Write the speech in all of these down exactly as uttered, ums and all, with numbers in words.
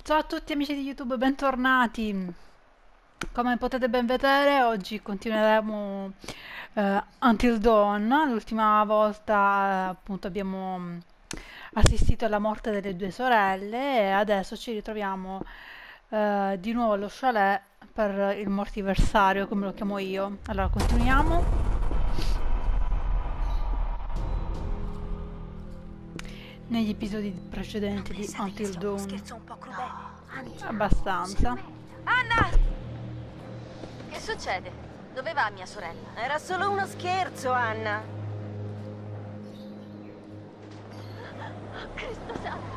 Ciao a tutti amici di YouTube, bentornati. Come potete ben vedere, oggi continueremo eh, Until Dawn. L'ultima volta eh, appunto abbiamo mh, assistito alla morte delle due sorelle e adesso ci ritroviamo eh, di nuovo allo chalet per il mortiversario, come lo chiamo io. Allora, continuiamo. Negli episodi Non precedenti di pensate che Until sia uno Dawn. scherzo un po' crudele? Andiamo, Abbastanza. Anna! Che succede? Dove va mia sorella? Era solo uno scherzo, Anna. Cristo santo!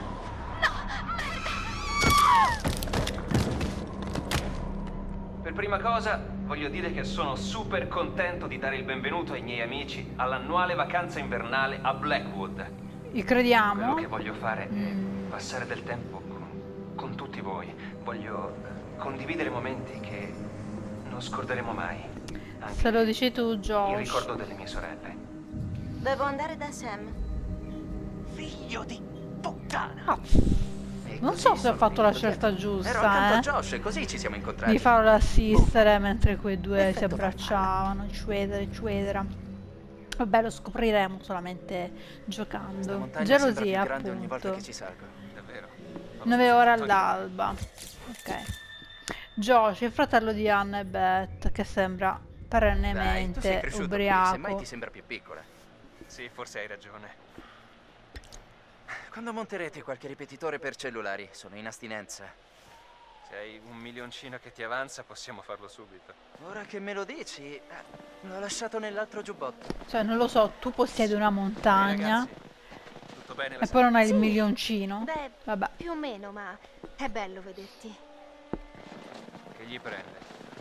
Per prima cosa, voglio dire che sono super contento di dare il benvenuto ai miei amici all'annuale vacanza invernale a Blackwood. Vi crediamo. Quello che voglio fare Mm. è passare del tempo con, con tutti voi. Voglio eh, condividere momenti che non scorderemo mai. Anche Se lo dici tu, il Josh. ricordo delle mie sorelle. Devo andare da Sam. Figlio di puttana! Ah, E non così so se ho sono fatto la venuto scelta dietro. Ero giusta, accanto eh. a Josh e così ci siamo incontrati. Di farlo assistere mentre quei due si Effetto abbracciavano, eccetera, eccetera. Vabbè, lo scopriremo solamente Questa giocando. montagna sembra più Gelosia, grande ogni volta appunto. che ci salgo. Davvero? nove ore all'alba. Ok. Josh, il fratello di Anna e Beth, che sembra Dai, tu sei perennemente cresciuto qui, semmai ubriaco. ti sembra più piccola. Sì, forse hai ragione. Quando monterete qualche ripetitore per cellulari? Sono in astinenza. Se hai un milioncino che ti avanza, possiamo farlo subito. Ora che me lo dici, eh, l'ho lasciato nell'altro giubbotto. Cioè, non lo so, tu possiedi una montagna Ragazzi, tutto bene la e poi non hai il Sì. milioncino. Beh, Vabbè. più o meno, ma è bello vederti. Che gli prende?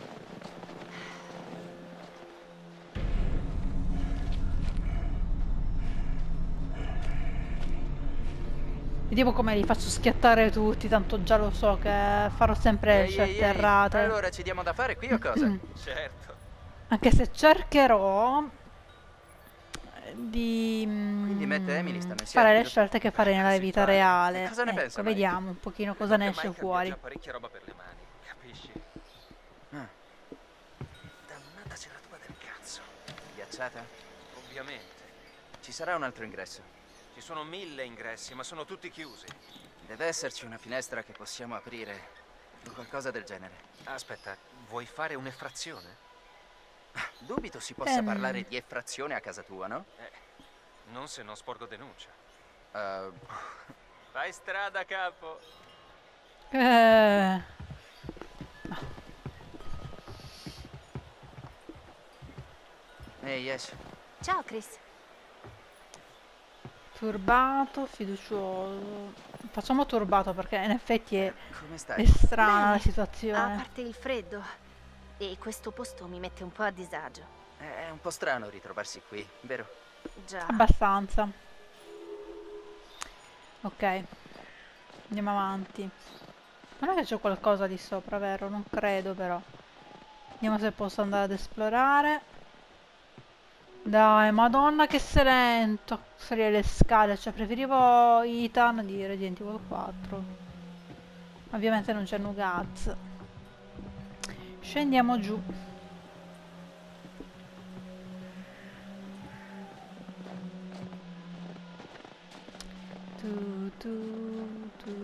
Vediamo come li faccio schiattare tutti, tanto già lo so che farò sempre Ehi, ehi, scelte ehi, errate. allora ci diamo da fare qui o cosa? Certo. Anche se cercherò di mm, Quindi Matt e Emily stanno insieme, fare le giusto? scelte che farei nella vita reale. E cosa ne Ecco, pensa Mike? vediamo un pochino cosa ne Che esce Mike fuori. abbia già parecchia roba per le mani, capisci? Ah, Dannata serratura del cazzo. ghiacciata? Ovviamente. Ci sarà un altro ingresso. Ci sono mille ingressi, ma sono tutti chiusi. Deve esserci una finestra che possiamo aprire o qualcosa del genere. Aspetta, vuoi fare un'effrazione? Dubito si possa Ehm. parlare di effrazione a casa tua, no? Eh, non se non sporgo denuncia. Uh, Fai strada, capo. Eh, Ehi, Ash, Ciao, Chris. turbato, fiducioso. Facciamo turbato perché in effetti è, come è stai? strana la Bene. A situazione. parte il freddo. E questo posto mi mette un po' a disagio. È un po' strano ritrovarsi qui, vero? Già. Abbastanza. Ok, andiamo avanti. Non è che c'è qualcosa lì sopra, vero? Non credo però. Vediamo se posso andare ad esplorare. Dai, madonna che sei lento. Salire le scale, cioè preferivo Ethan di Resident Evil quattro. Ovviamente non c'è Nugaz. Scendiamo giù. Tu, tu, tu.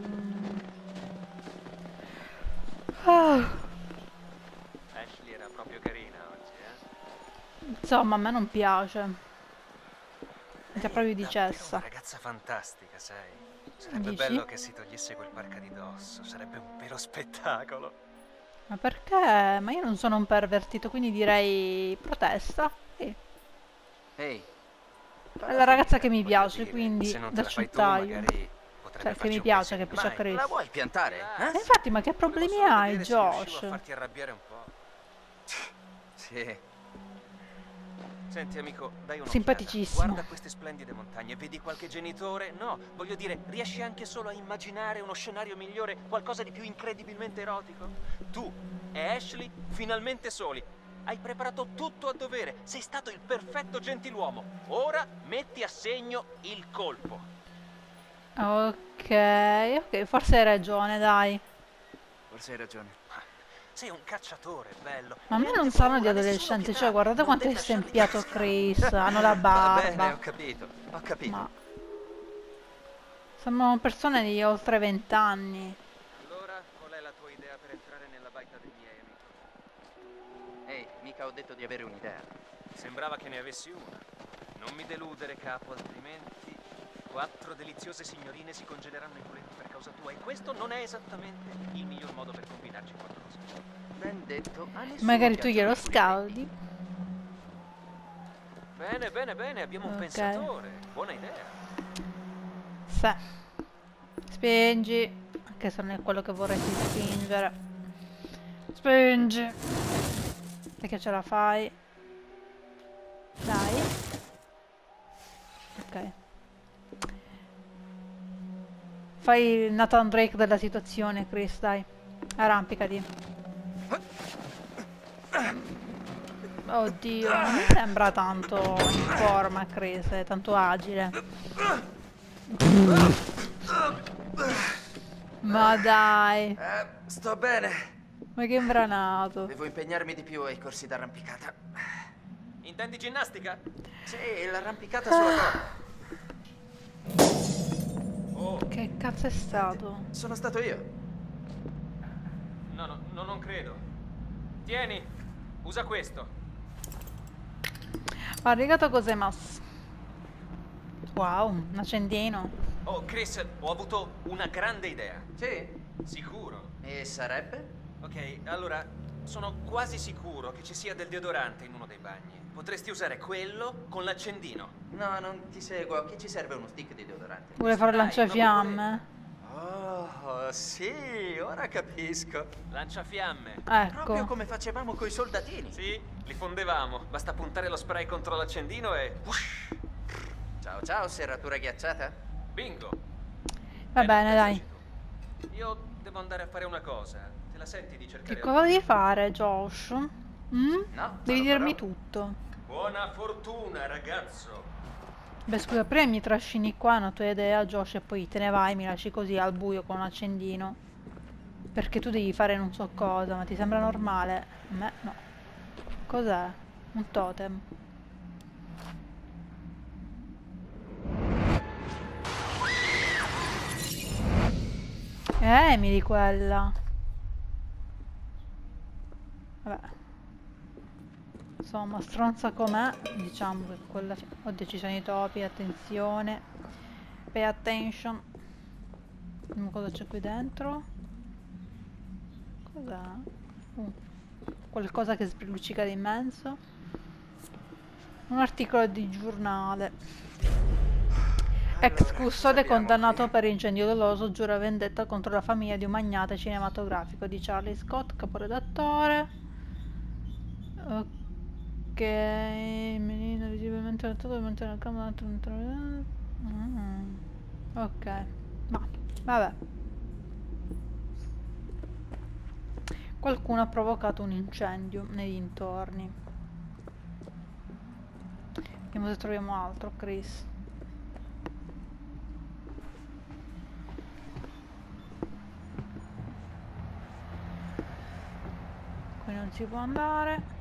Ah, Ashley era proprio carina oggi, eh? insomma, a me non piace. È già proprio di Davvero cessa. una ragazza fantastica, sai? Sarebbe Dici? bello che si togliesse quel parca di dosso, sarebbe un vero spettacolo. Ma perché? Ma io non sono un pervertito, quindi direi protesta. Sì. Ehi, È la ragazza che mi Voglio piace, dire, quindi se non te da la fai tu, accettaio. magari potrebbe Cioè, che farci mi un piace, che pensierino. piace a Mai. la Chris. vuoi piantare? E Eh? infatti, ma che Volevo problemi solo hai, vedere se riuscivo Josh? a farti arrabbiare un po'. Sì. Senti amico, dai un'occhiata. Simpaticissimo. Guarda queste splendide montagne, vedi qualche genitore? No, voglio dire, riesci anche solo a immaginare uno scenario migliore, qualcosa di più incredibilmente erotico? Tu e Ashley finalmente soli. Hai preparato tutto a dovere, sei stato il perfetto gentiluomo. Ora metti a segno il colpo. Ok, ok, forse hai ragione, dai. Forse hai ragione. Sei un cacciatore, bello. Ma a me Niente non sanno di paura, nessuno adolescenti, pietà. cioè guardate Non quanto è devi lasciarli stempiato viziare. Chris, hanno la Va bene, barba. ho capito, ho capito. Ma sembrano persone di oltre vent'anni. Allora, qual è la tua idea per entrare nella baita dei miei, amico? Ehi, mica ho detto di avere un'idea. Sembrava che ne avessi una. Non mi deludere, capo, altrimenti quattro deliziose signorine si congeleranno i culetti per causa tua e questo non è esattamente il miglior modo per combinarci qualcosa. Ben detto, a nessuno Magari tu piacciono glielo i culetti. scaldi. Bene, bene, bene, abbiamo un Ok. pensatore. Buona idea. Sì. Spingi. Anche se non è quello che vorresti spingere. Spingi. Perché ce la fai. Dai. Ok. Fai il Nathan Drake della situazione, Chris, dai. Arrampicati. Oddio, non mi sembra tanto in forma, Chris, è tanto agile. Ma dai, Eh, sto bene. ma che imbranato. Devo impegnarmi di più ai corsi d'arrampicata. Intendi ginnastica? Sì, l'arrampicata sulla corda. Oh, Che cazzo è stato? Sono stato io. no, no, no, non credo. Tieni, usa questo. Arigato gozaimasu. Wow, un accendino. Oh, Chris, ho avuto una grande idea. Sì? Sicuro? E sarebbe? Ok, allora, sono quasi sicuro che ci sia del deodorante in uno dei bagni. Potresti usare quello con l'accendino. No, non ti seguo. Chi ci serve uno stick di deodorante? Vuole fare il Dai, lanciafiamme? Oh, sì, ora capisco. Lanciafiamme. Proprio Ecco. come facevamo coi soldatini. Sì, li fondevamo. Basta puntare lo spray contro l'accendino e... Whoosh! Ciao ciao, serratura ghiacciata. Bingo. Va bene, dai. pensaci tu. Io devo andare a fare una cosa. Te la senti di cercare... Che cosa devi fare, Josh? Mm? No, Devi non lo dirmi farò. tutto. Buona fortuna, ragazzo. Beh, scusa, prima mi trascini qua, è una tua idea, Josh, e poi te ne vai, mi lasci così al buio con un accendino. Perché tu devi fare non so cosa, ma ti sembra normale? A me no. Cos'è? Un totem. Eh, Emily quella. Vabbè. Insomma, stronza com'è, diciamo che quella... Oddio, ci sono i topi, attenzione. Pay attention. Vediamo cosa c'è qui dentro. Cos'è? Uh, qualcosa che sbrilluccica di immenso. Un articolo di giornale. Ex Allora, custode cosa abbiamo condannato qui? per incendio doloso giura vendetta contro la famiglia di un magnate cinematografico di Charlie Scott, caporedattore. Ok, menino visibilmente allattato mentre nel campo. Mm. Ok, ma vabbè. Qualcuno ha provocato un incendio nei dintorni. Vediamo se troviamo altro, Chris. Qui non si può andare.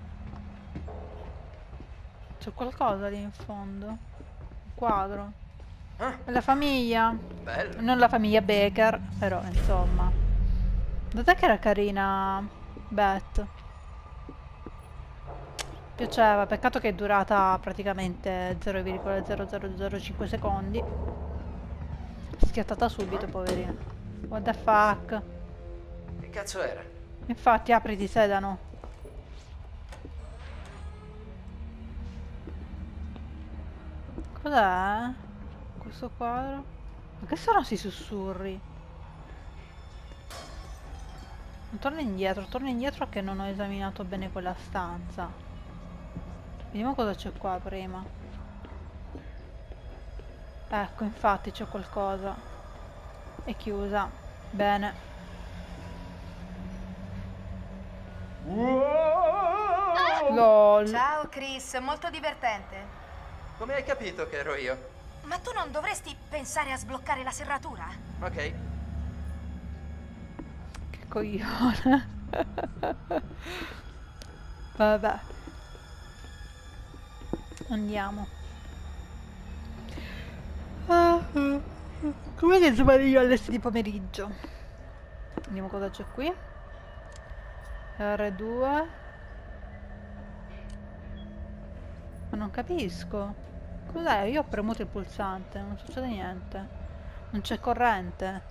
C'è qualcosa lì in fondo. Un quadro. Ah, È la famiglia. bello. Non la famiglia Baker, però insomma. Guardate che era carina Beth. Piaceva, peccato che è durata praticamente zero virgola zero zero zero cinque secondi. Schiattata subito, poverina. What the fuck? Che cazzo era? Infatti, apri, ti sedano. Cos'è? Questo quadro? Ma che sono questi sussurri? Torna indietro, torna indietro che non ho esaminato bene quella stanza. Vediamo cosa c'è qua prima. Ecco, infatti c'è qualcosa. È chiusa. Bene. LOL. Ciao Chris, molto divertente. Come hai capito che ero io? Ma tu non dovresti pensare a sbloccare la serratura? Ok. Che coglione. Vabbè. Andiamo. Ah, ah, ah. Come che sbaglio alle sei di pomeriggio? Vediamo cosa c'è qui. R due. Ma non capisco. Cos'è? Io ho premuto il pulsante, non succede niente. Non c'è corrente.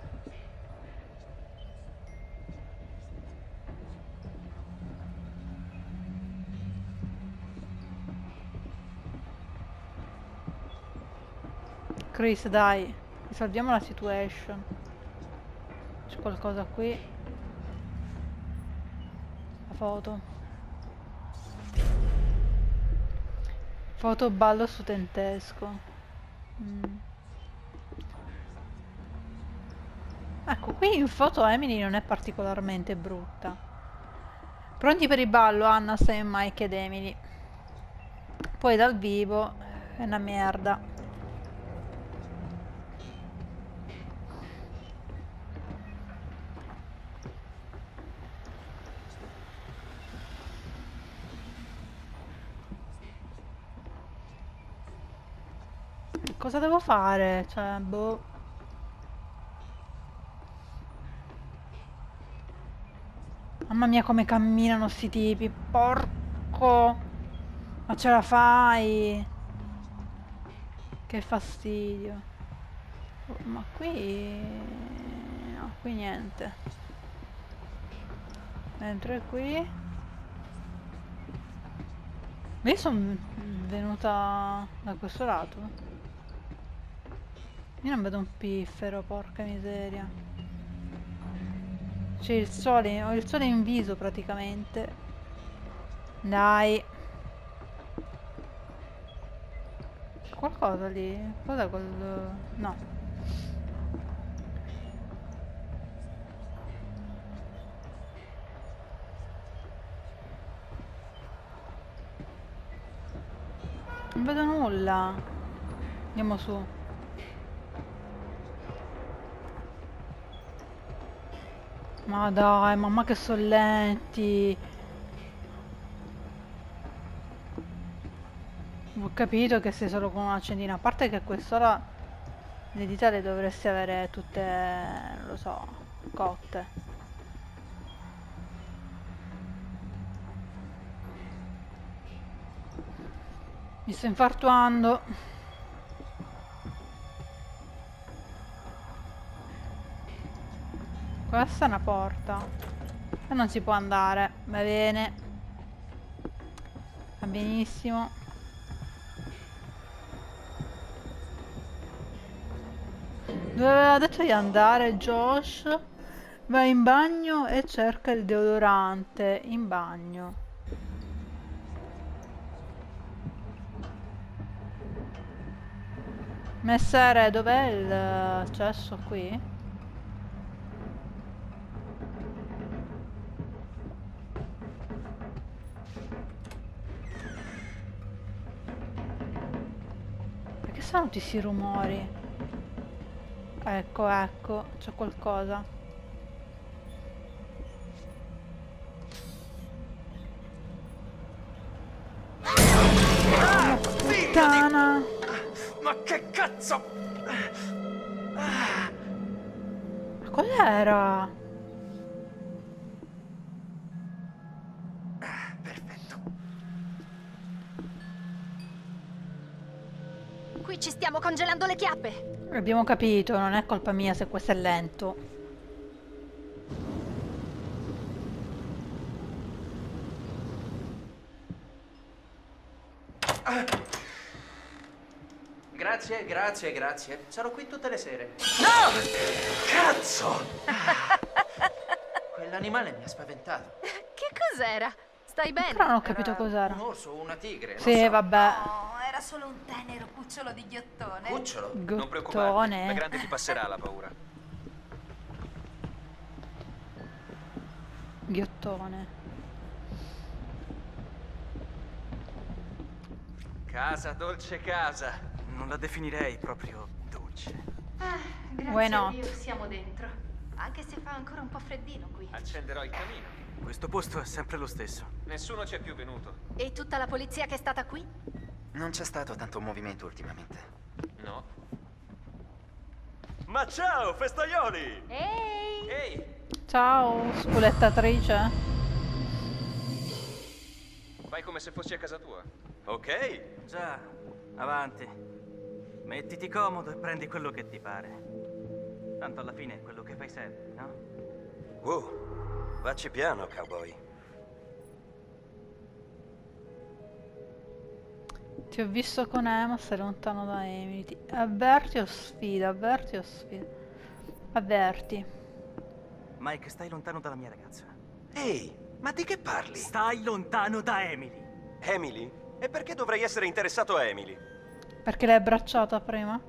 Chris, dai, risolviamo la situation. C'è qualcosa qui. La foto. Foto ballo studentesco. Mm. Ecco, qui in foto Emily non è particolarmente brutta. Pronti per il ballo, Anna, Sam, Mike ed Emily. Poi dal vivo è una merda. Cosa devo fare? Cioè, boh. Mamma mia come camminano sti tipi. Porco. Ma ce la fai? Che fastidio. Oh, ma qui... No, qui niente. Entro qui. Ma io sono venuta da questo lato. Io non vedo un piffero, porca miseria. C'è il sole, ho il sole in viso praticamente. Dai. C'è qualcosa lì? Cos'è quel... No. Non vedo nulla. Andiamo su. Ma dai, mamma che sono lenti. Ho capito che sei solo con una accendina. A parte che a quest'ora le dita le dovresti avere tutte, non lo so, cotte. Mi sto infartuando. Questa è una porta. E non si può andare. Va bene. Va benissimo. Dove aveva detto di andare Josh? Va in bagno e cerca il deodorante. In bagno. Messere, dov'è il cesso qui? Perché sono tutti questi rumori? Ecco, ecco, c'è qualcosa. Ah, Puttana! Ma che cazzo? Ma cos'era? Perfetto. Qui ci stiamo congelando le chiappe. Abbiamo capito, non è colpa mia se questo è lento. Grazie, grazie, grazie. Sarò qui tutte le sere. No! Cazzo! Quell'animale mi ha spaventato. Che cos'era? Stai bene? Però non ho capito Era cos'era. un orso o una tigre, non Sì, so. vabbè. No, era solo un tenero cucciolo di ghiottone. Cucciolo. Non preoccuparti, la Gottone. grande ti passerà la paura. Ghiottone. Casa, dolce casa. non la definirei proprio dolce. Ah, Why grazie a not? Dio siamo dentro. Anche se fa ancora un po' freddino qui. Accenderò il camino. Questo posto è sempre lo stesso. Nessuno c'è più venuto. E tutta la polizia che è stata qui? Non c'è stato tanto movimento ultimamente. No. Ma ciao, festaioli! Ehi! Ehi! Ciao, spulettatrice. Vai come se fossi a casa tua. Ok, Già, avanti. Mettiti comodo e prendi quello che ti pare. Tanto alla fine è quello che fai sempre, no? wow, vacci piano, cowboy. Ti ho visto con Emma, sei lontano da Emily. Ti- Avverti o sfida? Avverti o sfida? Avverti. Mike, stai lontano dalla mia ragazza. Ehi, ma di che parli? Stai lontano da Emily. Emily? E perché dovrei essere interessato a Emily? Perché l'hai abbracciata prima?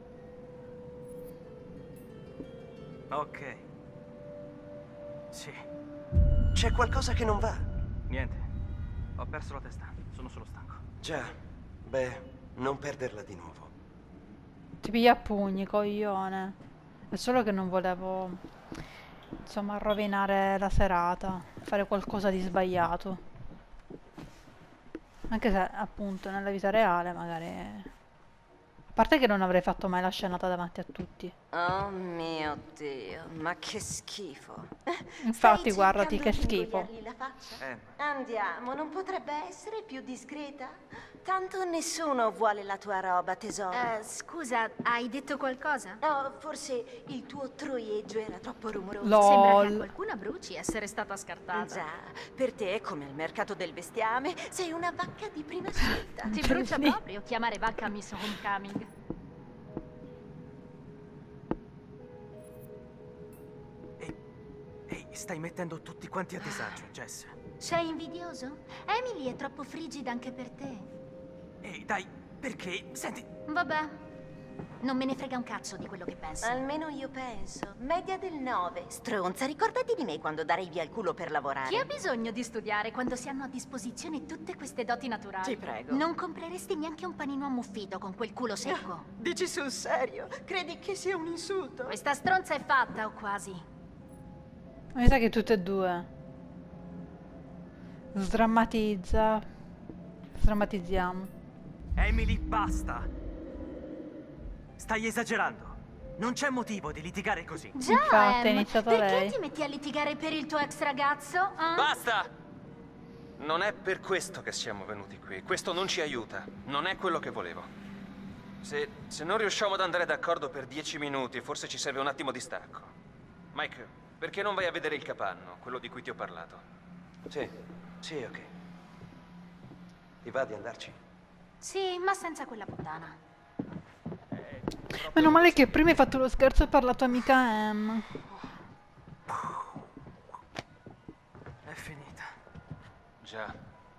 Ok. Sì. C'è qualcosa che non va? Niente. Ho perso la testa. Sono solo stanco. Già, beh, non perderla di nuovo. Ti piglia a pugni, coglione. È solo che non volevo, insomma, rovinare la serata, fare qualcosa di sbagliato. Anche se, appunto, nella vita reale magari... A parte che non avrei fatto mai la scenata davanti a tutti. Oh mio Dio, ma che schifo. Infatti, Stai guardati cercando che di schifo. ingoiargli la faccia? Emma. Andiamo, non potrebbe essere più discreta? Tanto nessuno vuole la tua roba, tesoro. Eh, scusa, hai detto qualcosa? No, forse il tuo troieggio era troppo rumoroso. Lol. Sembra che a qualcuno bruci essere stata scartata. Già, per te, come al mercato del bestiame, sei una vacca di prima scelta. Ti brucia Sì. proprio chiamare vacca Miss Homecoming. Ehi, ehi, stai mettendo tutti quanti a disagio, Jess. Sei invidioso? Emily è troppo frigida anche per te. Ehi, dai, perché? Senti, Vabbè, non me ne frega un cazzo di quello che pensi. Almeno io penso. Media del nove. Stronza, ricordati di me quando darei via il culo per lavorare. Chi ha bisogno di studiare quando si hanno a disposizione tutte queste doti naturali? Ti prego. Non compreresti neanche un panino ammuffito con quel culo secco. Dici sul serio? Credi che sia un insulto? Questa stronza è fatta, o quasi. Mi sa che tutte e due. Sdrammatizza. Sdrammatizziamo. Emily, basta. Stai esagerando. Non c'è motivo di litigare così. Già, Infatti, ha Em, iniziato perché lei. ti metti a litigare per il tuo ex ragazzo? ah? Basta! Non è per questo che siamo venuti qui. Questo non ci aiuta. Non è quello che volevo. Se, se non riusciamo ad andare d'accordo per dieci minuti, forse ci serve un attimo di stacco. Mike, perché non vai a vedere il capanno, quello di cui ti ho parlato? Sì, sì, ok. Ti va di andarci? Sì, ma senza quella puttana. Meno male che prima hai fatto lo scherzo per la tua amica Em. È finita. Già.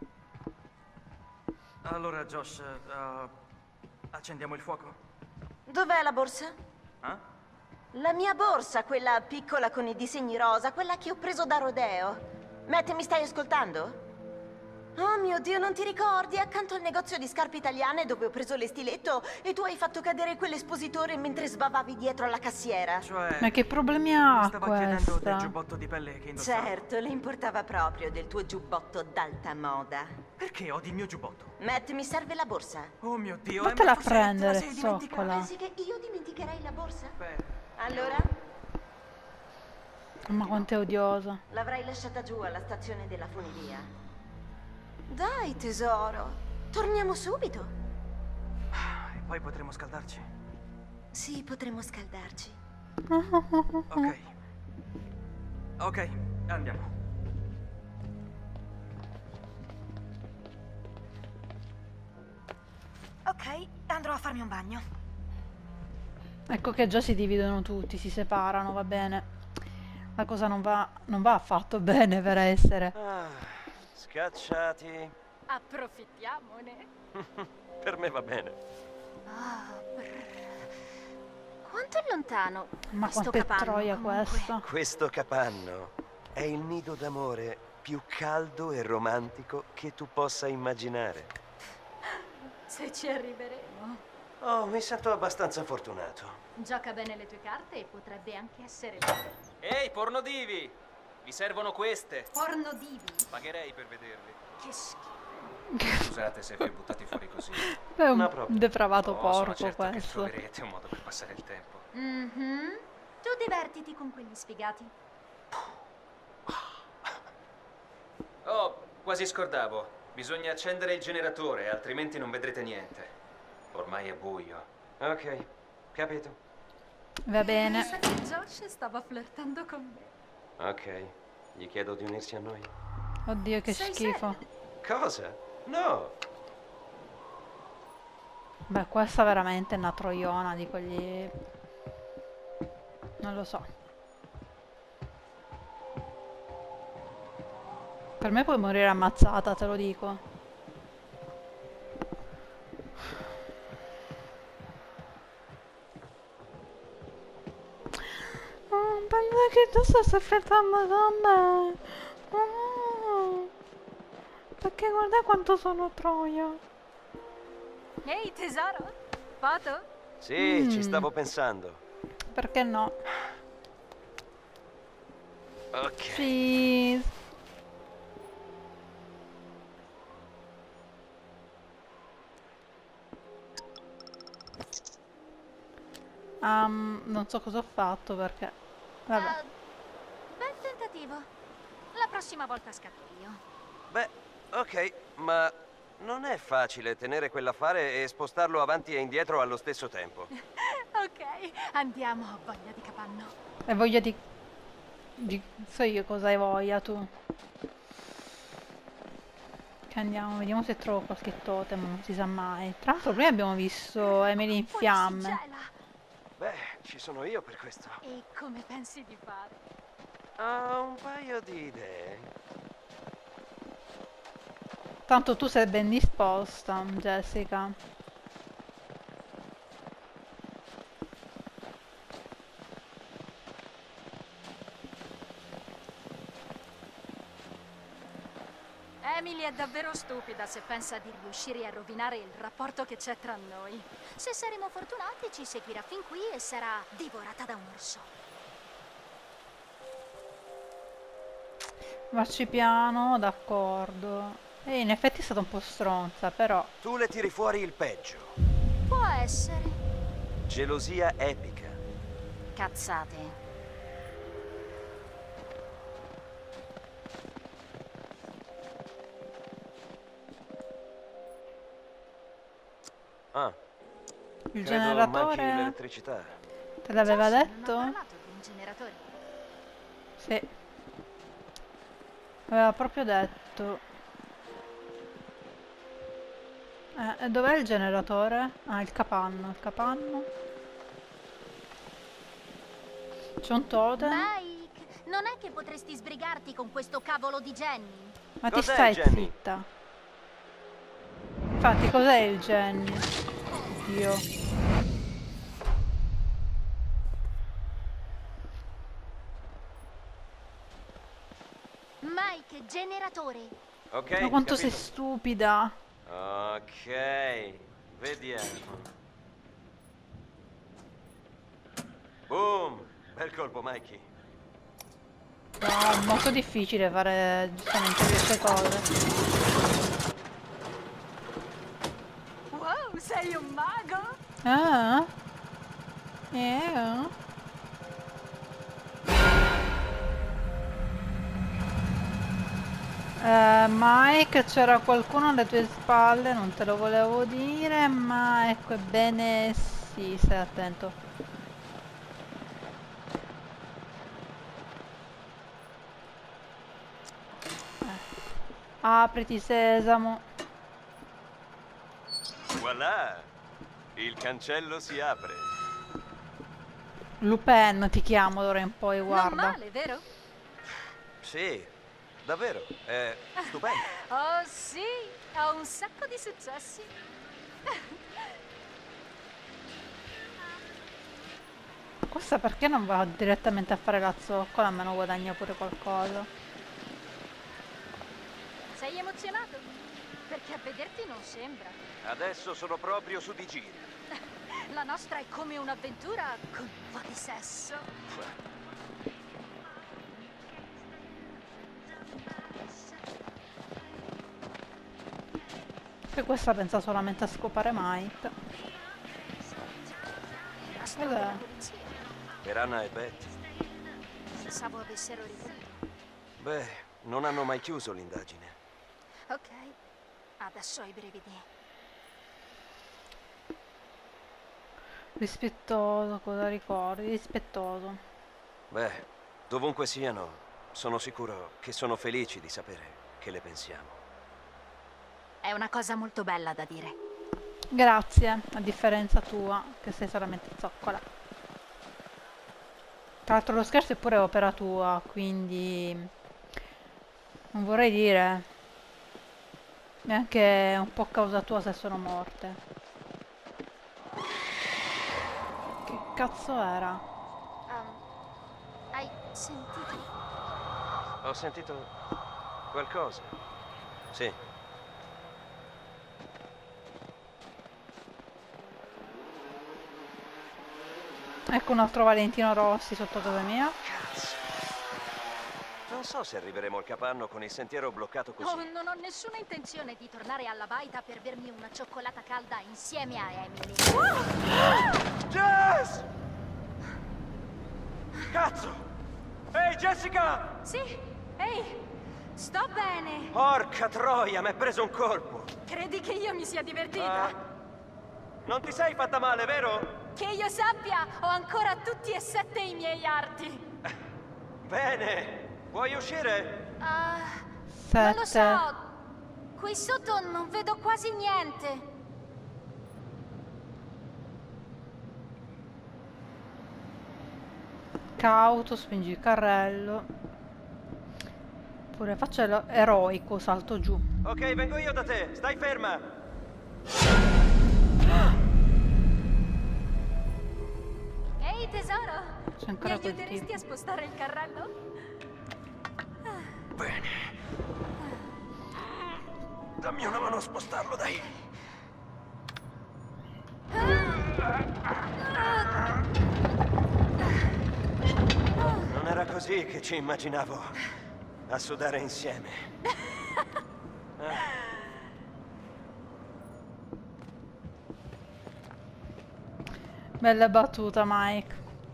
Allora, Josh, eh, accendiamo il fuoco? Dov'è la borsa? Eh? La mia borsa, quella piccola con i disegni rosa, quella che ho preso da Rodeo. Matt, mi stai ascoltando? Oh mio Dio, non ti ricordi? Accanto al negozio di scarpe italiane dove ho preso le stiletto e tu hai fatto cadere quell'espositore mentre sbavavi dietro alla cassiera. Cioè, Ma che problemi mi ha stava chiedendo del questa? giubbotto di pelle che indossavo. Certo, le importava proprio del tuo giubbotto d'alta moda. Perché odi il mio giubbotto? Matt, mi serve la borsa. Oh mio Dio, Vattela Emma, a forse te la prendere, sei dimenticata. zoccola. Pensi che io dimenticherei la borsa? Beh, Allora, Ma quanto è odiosa. l'avrai lasciata giù alla stazione della funivia. Dai, tesoro, torniamo subito. e poi potremo scaldarci. Sì, potremo scaldarci. Ok. Ok, andiamo. Ok, andrò a farmi un bagno. Ecco che già si dividono tutti, si separano, va bene. La cosa non va, non va affatto bene per essere. Ah, scacciati. Approfittiamone. Per me va bene. Ah, quanto è lontano Ma questo quanto è capanno, troia comunque? questa. Questo capanno è il nido d'amore più caldo e romantico che tu possa immaginare. Se ci arriveremo. Oh, mi sento abbastanza fortunato. Gioca bene le tue carte e potrebbe anche essere vero. Ehi, pornodivi! Vi servono queste? Porno divi? Pagherei per vederli. Che schifo. Scusate se vi ho buttati fuori così. È un No problem. depravato Oh, sono porco certo che questo. troverete un modo per passare il tempo. Mhm. Tu divertiti con quegli sfigati. Oh, quasi scordavo. Bisogna accendere il generatore, altrimenti non vedrete niente. Ormai è buio. Ok, capito. Va bene. Sa che Josh stava flirtando con me. Ok, gli chiedo di unirsi a noi. Oddio, che Sei schifo. Cosa? No! Beh, questa veramente è una troiona di quelli... Non lo so. Per me puoi morire ammazzata, te lo dico. Oh, pensa che tu stai aspettando con me. Oh, perché guarda quanto sono troia. Ehi tesoro, foto? Sì, ci Mm. stavo pensando. Perché no? Ok. Please. Um, non so cosa ho fatto perché... Vabbè. Ah, bel tentativo. La prossima volta scatto io. Beh, ok, ma non è facile tenere quell'affare e spostarlo avanti e indietro allo stesso tempo. Ok, andiamo, ho voglia di capanno. E voglia di... di... So io cosa hai voglia tu. Che andiamo, vediamo se trovo qualche totem, non si sa mai. Tra l'altro prima abbiamo visto Emily in Fuori fiamme. si gela. Beh, ci sono io per questo. E come pensi di fare? Ho un paio di idee. Tanto tu sei ben disposta, Jessica. Emily è davvero stupida se pensa di riuscire a rovinare il rapporto che c'è tra noi. Se saremo fortunati ci seguirà fin qui e sarà divorata da un orso. Marcipiano, d'accordo. E in effetti è stata un po' stronza, però... Tu le tiri fuori il peggio. Può essere. Gelosia epica. Cazzate. Ah, Il credo manchi generatore... l'elettricità. Te l'aveva Josh non ha detto? parlato di un generatore. Sì. Aveva proprio detto. Eh, e dov'è il generatore? Ah, il capanno, il capanno. C'è un totem. Mike, non è che potresti sbrigarti con questo cavolo di Jenny? Ma ti Cos'è stai il Jenny? zitta. Infatti, cos'è il Jenny? Dio. Mike, generatore. Ok, Ma quanto sei capito. stupida. Ok, vediamo. Boom! Bel colpo, Mikey. No, è molto difficile fare giustamente queste cose. Wow, sei un mago? Ah? Eh? Eh, Mike, c'era qualcuno alle tue spalle, non te lo volevo dire, ma ecco, ebbene sì, stai attento. Eh. Apriti sesamo. Voilà! Il cancello si apre. Lupin ti chiamo d'ora in poi, Non guarda. male, vero? Sì, davvero, è stupendo. Oh sì, ho un sacco di successi. Questa perché non va direttamente a fare la zoccola, almeno guadagna pure qualcosa. Sei emozionato? perché a vederti non sembra. Adesso sono proprio su di giri. La nostra è come un'avventura con un po' di sesso. Che questa pensa solamente a scopare Mike. Basta Cos'è? la polizia. Per Anna e Betty. Pensavo avessero ripetuto. Beh, non hanno mai chiuso l'indagine. Ok, adesso ho i brividi. Rispettoso, cosa ricordi? Rispettoso. Beh, dovunque siano, sono sicuro che sono felici di sapere che le pensiamo. È una cosa molto bella da dire. Grazie, a differenza tua, che sei solamente zoccola. Tra l'altro lo scherzo è pure opera tua, quindi non vorrei dire neanche un po' causa tua se sono morte. Che cazzo era? Um, hai sentito? Ho sentito qualcosa. Sì. Ecco un altro Valentino Rossi sotto casa mia. Cazzo. Non so se arriveremo al capanno con il sentiero bloccato così. Oh, non ho nessuna intenzione di tornare alla baita per bermi una cioccolata calda insieme a Emily. Jess! Cazzo! Ehi, Jessica! Sì? Ehi, sto bene. Porca troia, mi è preso un colpo. Credi che io mi sia divertita? Ah, non ti sei fatta male, vero? Che io sappia, ho ancora tutti e sette i miei arti. Bene. Vuoi uscire? Ah, Sette. non lo so. Qui sotto non vedo quasi niente. Cauto, spingi il carrello. Pure faccia l'ero- eroico, salto giù. Ok, vengo io da te. Stai ferma. Ehi tesoro, C'è mi ancora quel aiuteresti tipo. a spostare il carrello? Bene. Dammi una mano a spostarlo, dai. Non era così che ci immaginavo a sudare insieme. Ah. Bella battuta, Mike.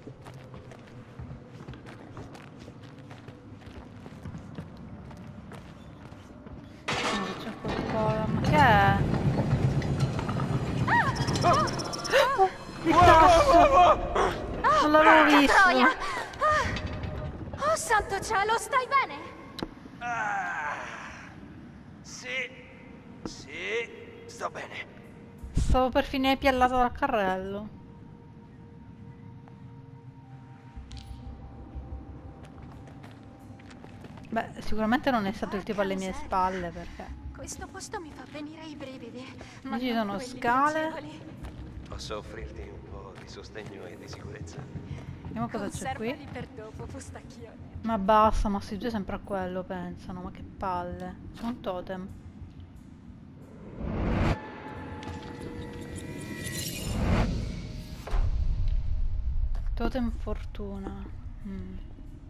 Oh, c'è qualcosa. Ma che è? Oh, il tasto! Non l'avevo visto. Troia! Ah. Oh santo cielo, stai bene? Ah. Sì, sì, sto bene. Stavo per finire piallato dal carrello. Beh, sicuramente non è stato il tipo alle mie spalle, perché Questo posto mi fa venire i brividi. Qui ci non sono quelli scale. piacevoli. Posso offrirti un po' di sostegno e di sicurezza? vediamo cosa c'è qui. Conservali per dopo, fustacchione. Ma basta, ma sti due sempre a quello pensano, ma che palle. C'è un totem. Totem fortuna. Mm.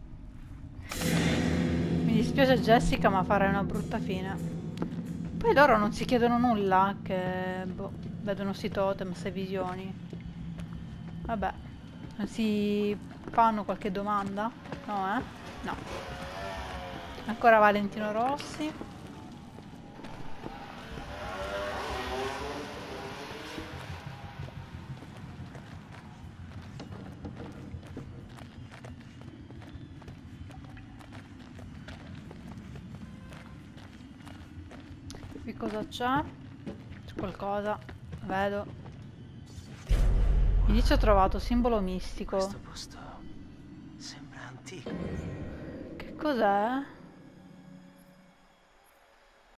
Mi dispiace Jessica, ma farei una brutta fine. Poi loro non si chiedono nulla, che boh, vedono sti totem, ste visioni. Vabbè, non si fanno qualche domanda? No, eh? No. Ancora Valentino Rossi. Qui cosa c'è? C'è qualcosa, vedo. Inizio ho trovato simbolo mistico. Questo posto sembra antico. Che cos'è?